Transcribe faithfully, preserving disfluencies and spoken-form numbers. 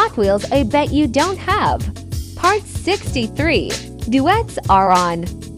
Hot Wheels I bet you don't have. Part sixty-three. Duets are on.